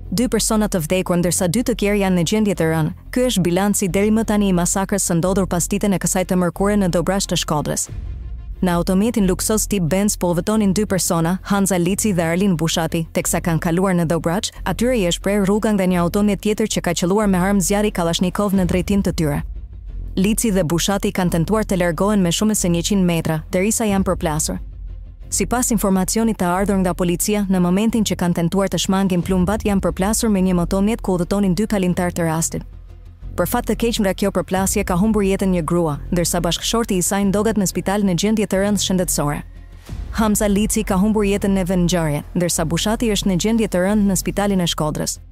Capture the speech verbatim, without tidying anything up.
Dy persona të vdekur ndërsa dy të tjerë janë në gjendje të rënë. Ky është bilanci deri më tani i masakrës së ndodhur pas ditën e kësaj të mërkure në Dobrazh të Shkodrës. Në autometin luksoz tip Benz po udhëtonin dy persona, Hanza Lici dhe Arlin Bushati, teksa kanë kaluar në Dobrazh, atyre i është prerë rruga nga një automet tjetër që ka qelluar me armë zjarri Kalashnikov në drejtim të tyre. Lici dhe Bushati kanë tentuar të largohen me shumë se njëqind metra, derisa janë përplasur. Sipas informacionit të ardhur nga policia, në momentin që kanë tentuar të shmangin plumbat, janë përplasur me një motonet ku udhëtonin dy kalimtar të rastit. Për fat të keq nga kjo përplasje ka humbur jetën një grua, ndërsa bashkëshorti i saj ndoqet në spital në gjendje të rëndë shëndetësore. Hamza Lici ka humbur jetën në vend ngjarje, ndërsa Bushati është në gjendje të rëndë në spitalin e Shkodrës.